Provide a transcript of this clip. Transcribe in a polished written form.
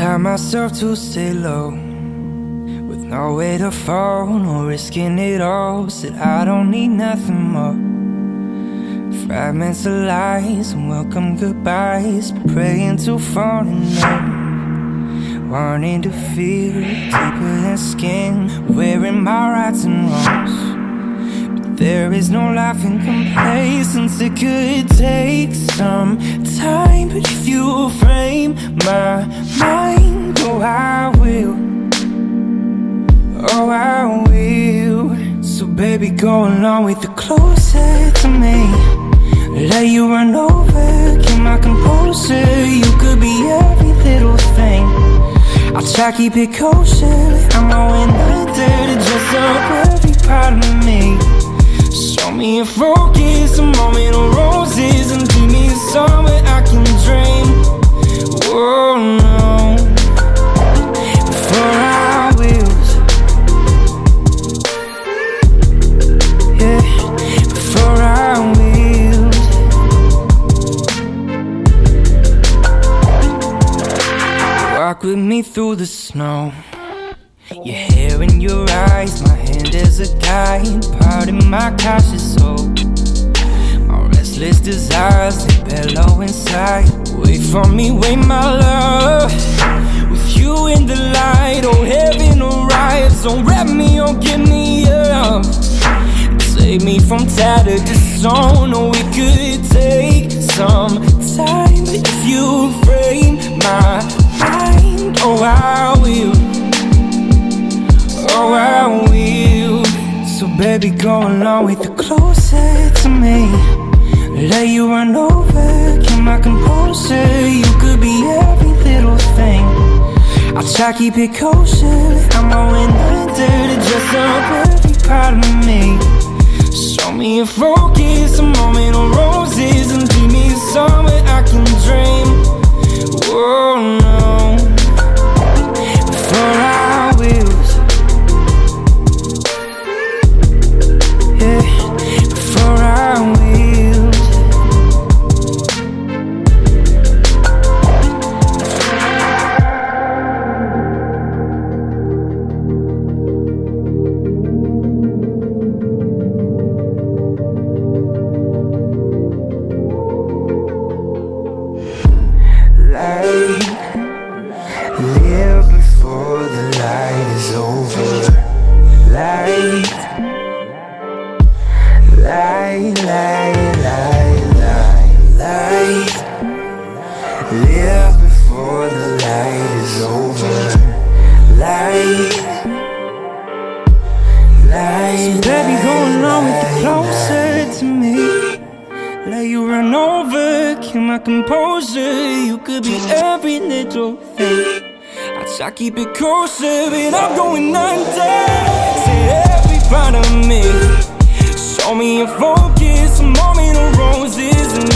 Tie myself to stay low, with no way to fall, no risking it all. Said I don't need nothing more. Fragments of lies and welcome goodbyes, but praying to fall in love. Wanting to feel deeper than skin, wearing my rights and wrongs. But there is no life in complacence. It could take some time, but if you frame my mind, oh I will, oh I will. So baby, go along with the closer to me. Let you run over, keep my composure. You could be every little thing. I'll try keep it kosher. I'm going under to dress up every part of me. Show me a focus, a moment of roses, and give me a song where I can dream. Oh no, before our wheels, yeah, before our wheels. Walk with me through the snow. Your hair in your eyes, my hand as a guide. Pardon my cautious soul. My restless desires, they bellow inside. Wait for me, wait my love. With you in the light, oh heaven arrives. Don't wrap me, oh give me up. Save me from tattered to stone. Oh it could take some time, but if you frame my mind, oh I will, oh I will. So baby, go along with the closer to me. Let you run over, keep my composure. You could be every little thing. I'll try keep it kosher. I'm going under to dress up every part of me. Show me a focus, a moment of roses, and give me a song where I can dream. Oh no, before our wheels, yeah, before our wheels. Live before the light is over. Light, light, light, light, light, light. Live before the light is over. Light, light. So baby, go along with the closer to me. Let you run over, keep my composure. You could be every little thing. I try keep it kosher, but I'm going under. Say every part of me. Show me a focus, a moment of roses, and